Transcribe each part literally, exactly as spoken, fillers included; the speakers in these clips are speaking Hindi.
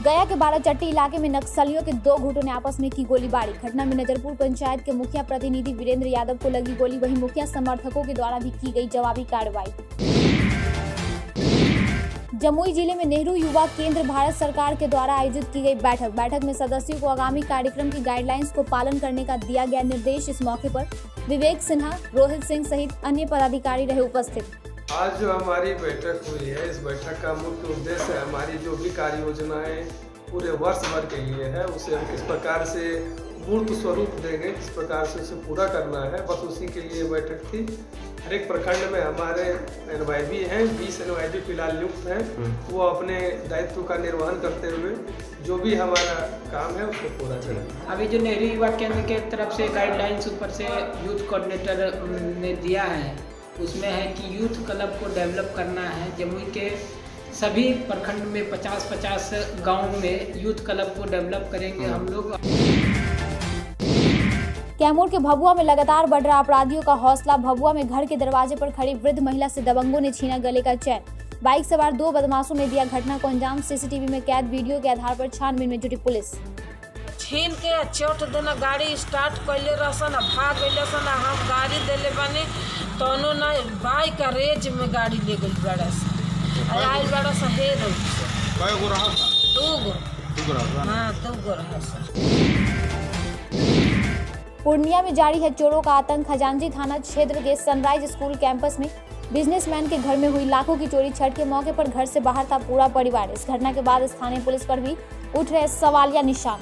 गया के बाराचट्टी इलाके में नक्सलियों के दो गुटों ने आपस में की गोलीबारी। घटना में नजरपुर पंचायत के मुखिया प्रतिनिधि वीरेंद्र यादव को लगी गोली, वहीं मुखिया समर्थकों के द्वारा भी की गई जवाबी कार्रवाई। जमुई जिले में नेहरू युवा केंद्र भारत सरकार के द्वारा आयोजित की गई बैठक बैठक में सदस्यों को आगामी कार्यक्रम की गाइडलाइंस को पालन करने का दिया गया निर्देश। इस मौके पर विवेक सिन्हा, रोहित सिंह सहित अन्य पदाधिकारी रहे उपस्थित। आज जो हमारी बैठक हुई है, इस बैठक का मुख्य उद्देश्य हमारी जो भी कार्य योजनाएं पूरे वर्ष भर के लिए है उसे हम किस प्रकार से मूर्त स्वरूप देंगे, किस प्रकार से उसे पूरा करना है, बस उसी के लिए बैठक थी। हर एक प्रखंड में हमारे एनवाईबी हैं, बीस एनवाईबी फिलहाल नियुक्त हैं, वो अपने दायित्व का निर्वहन करते हुए जो भी हमारा काम है उसको पूरा करें। अभी जो नेहरू युवा केंद्र के तरफ से गाइडलाइंस ऊपर से यूथ कोऑर्डिनेटर ने दिया है, उसमें है कि यूथ क्लब को डेवलप करना है। जमुई के सभी प्रखंड में पचास पचास गाँव में यूथ क्लब को डेवलप करेंगे हम लोग। कैमूर के भभुआ में लगातार बढ़ रहा अपराधियों का हौसला। भभुआ में घर के दरवाजे पर खड़ी वृद्ध महिला से दबंगों ने छीना गले का चैन। बाइक सवार दो बदमाशों ने दिया घटना को अंजाम। सीसीटीवी में कैद वीडियो के आधार पर छानबीन में जुटी पुलिस। छीन के चोट देना, गाड़ी स्टार्ट कैले रहसन, भाग गए सन। हम गाड़ी देले बने तोनो ना बाइक का रेज में गाड़ी ले गई बड़ा सा आयल बड़ा सा हे दो गो रहा दो गो हाँ दो गो रहा सा। पूर्णिया में जारी है चोरों का आतंक। खजांची थाना क्षेत्र के सनराइज स्कूल कैंपस में बिजनेसमैन के घर में हुई लाखों की चोरी। छठ के मौके पर घर से बाहर था पूरा परिवार। इस घटना के बाद स्थानीय पुलिस पर भी उठ रहे सवालिया निशान।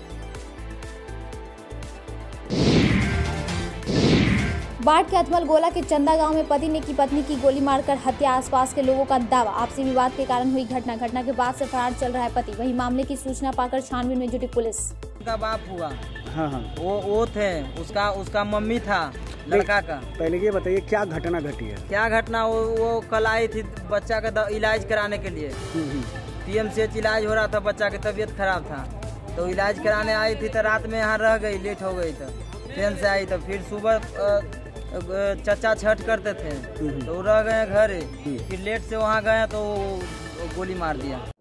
बाढ़ के अथमल गोला के चंदा गांव में पति ने की पत्नी की गोली मारकर हत्या। आसपास के लोगों का दावा, आपसी विवाद के कारण हुई घटना। घटना के बाद से फरार चल रहा है पति। वहीं मामले की सूचना पाकर छानबीन में जुटी पुलिस। उनका बाप हुआ, हाँ हाँ। वो वो थे, उसका उसका मम्मी था लड़का का। पहले ये बताइए क्या घटना घटी है? क्या घटना? वो वो कल आई थी बच्चा का इलाज कराने के लिए। पीएमसीएच इलाज हो रहा था, बच्चा की तबीयत खराब था, तो इलाज कराने आई थी तो रात में यहाँ रह गई, लेट हो गई। तो ट्रेन से आई तो फिर सुबह चचा छठ करते थे तो रह गए घर। फिर लेट से वहाँ गए तो गोली मार दिया।